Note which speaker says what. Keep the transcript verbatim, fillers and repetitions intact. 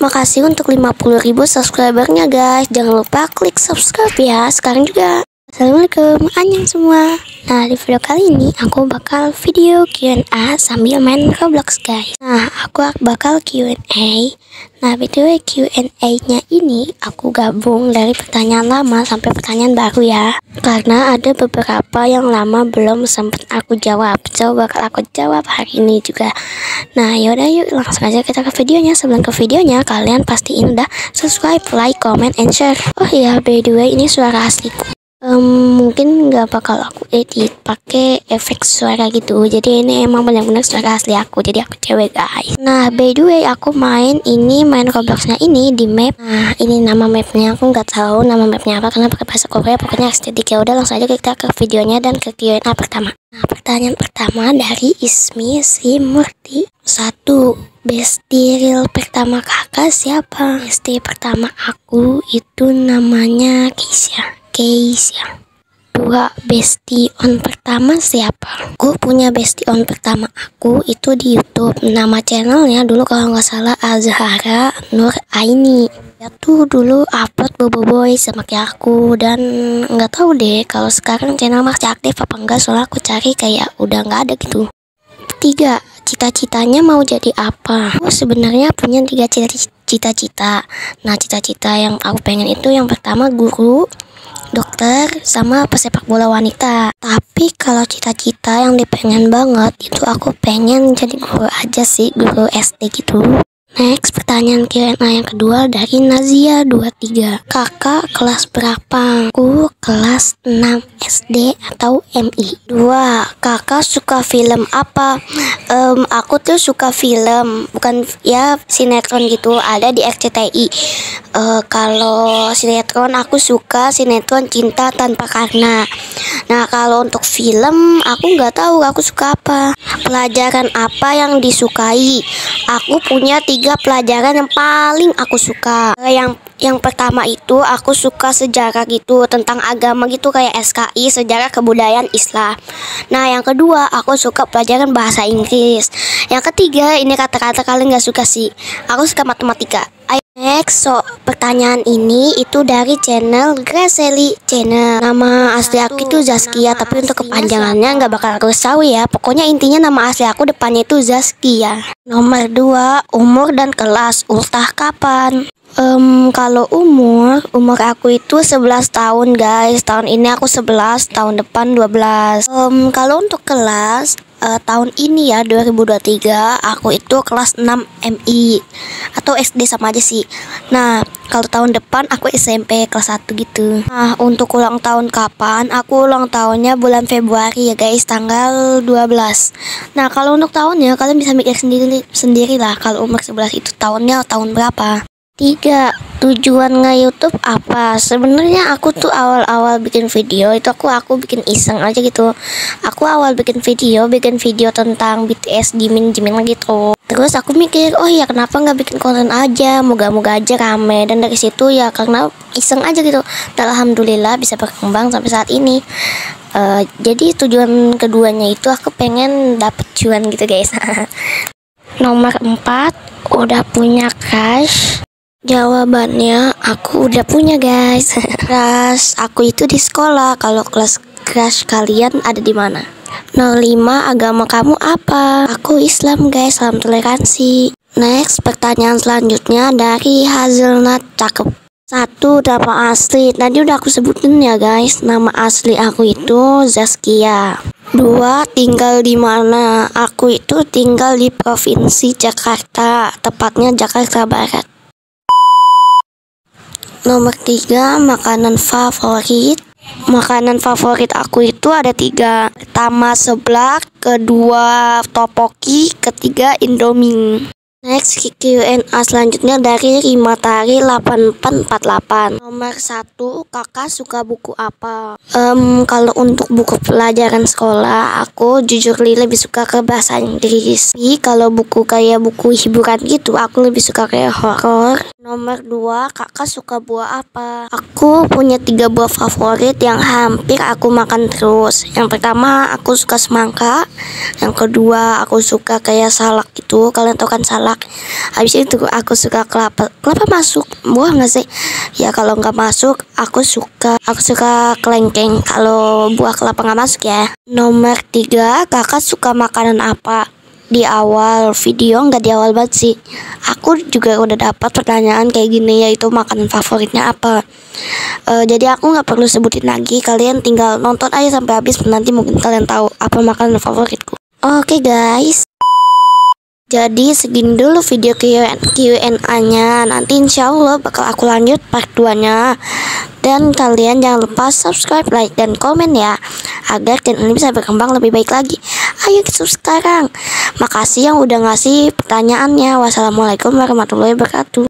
Speaker 1: kasih untuk lima puluh ribu subscribernya guys. Jangan lupa klik subscribe ya sekarang juga. Assalamualaikum, annyeong semua. Nah, di video kali ini aku bakal video Q and A sambil main Roblox guys. Nah, aku bakal Q and A. Nah, video Q and A-nya ini aku gabung dari pertanyaan lama sampai pertanyaan baru ya. Karena ada beberapa yang lama belum sempat aku jawab. Coba bakal aku jawab hari ini juga. Nah, yaudah yuk langsung aja kita ke videonya. Sebelum ke videonya, kalian pastiin udah subscribe, like, comment, and share. Oh iya, by the way, ini suara asliku. Um, mungkin nggak bakal aku edit pakai efek suara gitu, jadi ini emang benar-benar suara asli aku, jadi aku cewek guys. Nah, by the way, aku main ini main Robloxnya ini di map. Nah, ini nama mapnya aku nggak tahu nama mapnya apa karena pakai bahasa Korea, pokoknya estetik. Ya udah langsung aja kita ke videonya dan ke Q and A pertama. Nah, pertanyaan pertama dari Ismi Si Murti. Satu, bestie real pertama kakak siapa? Bestie pertama aku itu namanya Keisha. Keisha. Dua, bestie on pertama siapa? Gue punya bestie on pertama aku itu di YouTube. Nama channelnya dulu kalau nggak salah Azhara Nur Aini. Dia tuh dulu upload Bobo Boy sama kayak aku, dan nggak tahu deh kalau sekarang channel masih aktif apa enggak, soalnya aku cari kayak udah nggak ada gitu. Tiga, cita-citanya mau jadi apa? Aku sebenarnya punya tiga cita-cita. Nah, cita-cita yang aku pengen itu yang pertama guru, dokter, sama pesepak bola wanita. Tapi kalau cita-cita yang dipengen banget itu aku pengen jadi guru aja sih, guru S D gitu. Next, pertanyaan Q and A yang kedua dari Nazia dua tiga. Kakak kelas berapa? Aku kelas enam S D atau M I. Dua, kakak suka film apa? Um, aku tuh suka film, bukan ya sinetron gitu, ada di R C T I. Uh, kalau sinetron aku suka sinetron Cinta Tanpa Karena. Nah, kalau untuk film aku nggak tahu aku suka apa. Pelajaran apa yang disukai? Aku punya tiga pelajaran yang paling aku suka. Yang yang pertama itu aku suka sejarah gitu, tentang agama gitu kayak S K I, sejarah kebudayaan Islam. Nah, yang kedua aku suka pelajaran bahasa Inggris. Yang ketiga ini kata-kata kalian nggak suka sih. Aku suka matematika. Next, so pertanyaan ini itu dari channel Graceli Channel. Nama asli aku itu Zaskia, tapi untuk kepanjangannya nggak bakal harus tahu ya. Pokoknya intinya nama asli aku depannya itu Zaskia. Nomor dua, umur dan kelas. Ultah kapan? Um, kalau umur, umur aku itu sebelas tahun guys. Tahun ini aku sebelas, tahun depan dua belas. Um, kalau untuk kelas, uh, tahun ini ya dua ribu dua puluh tiga aku itu kelas enam M I atau S D sama aja sih. Nah, kalau tahun depan aku S M P kelas satu gitu. Nah, untuk ulang tahun kapan? Aku ulang tahunnya bulan Februari ya guys, tanggal dua belas. Nah, kalau untuk tahunnya kalian bisa mikir sendiri sendiri lah kalau umur sebelas itu tahunnya tahun berapa. Tiga, tujuan nge-YouTube apa? Sebenarnya aku tuh awal-awal bikin video itu aku aku bikin iseng aja gitu. Aku awal bikin video, bikin video tentang B T S Jimin-Jimin gitu. Terus aku mikir, oh ya kenapa nggak bikin konten aja, moga-moga aja rame. Dan dari situ ya karena iseng aja gitu. Dan alhamdulillah bisa berkembang sampai saat ini. Uh, jadi tujuan keduanya itu aku pengen dapet cuan gitu guys. Nomor empat, udah punya crush? Jawabannya aku udah punya guys. Crush aku itu di sekolah. Kalau kelas crush kalian ada di mana? Nol lima, agama kamu apa? Aku Islam guys, salam toleransi. Next, pertanyaan selanjutnya dari Hazelnut cakep. Satu, nama asli. Tadi udah aku sebutin ya guys. Nama asli aku itu Zaskia. Dua, tinggal di mana? Aku itu tinggal di Provinsi Jakarta, tepatnya Jakarta Barat. Nomor tiga, makanan favorit. Makanan favorit aku itu ada tiga. Pertama seblak, kedua topoki, ketiga indomie. Next, Q and A selanjutnya dari Rimatari delapan empat empat delapan. Nomor satu, kakak suka buku apa? Um, kalau untuk buku pelajaran sekolah, aku jujur li lebih suka ke bahasa Inggris. Tapi kalau buku kayak buku hiburan gitu, aku lebih suka kayak horor. Nomor dua, kakak suka buah apa? Aku punya tiga buah favorit yang hampir aku makan terus. Yang pertama, aku suka semangka. Yang kedua, aku suka kayak salak gitu. Kalian tahu kan salak? kolak. Habis itu aku suka kelapa. Kelapa masuk buah nggak sih? Ya kalau nggak masuk, aku suka aku suka kelengkeng. Kalau buah kelapa nggak masuk ya. Nomor tiga, kakak suka makanan apa? Di awal video, nggak di awal banget sih, aku juga udah dapat pertanyaan kayak gini, yaitu makanan favoritnya apa. E, jadi aku nggak perlu sebutin lagi, kalian tinggal nonton aja sampai habis, nanti mungkin kalian tahu apa makanan favoritku. Oke guys, jadi segini dulu video Q and A-nya. Nanti insya Allah bakal aku lanjut part dua nya. Dan kalian jangan lupa subscribe, like, dan komen ya, agar channel ini bisa berkembang lebih baik lagi. Ayo kita sekarang. Makasih yang udah ngasih pertanyaannya. Wassalamualaikum warahmatullahi wabarakatuh.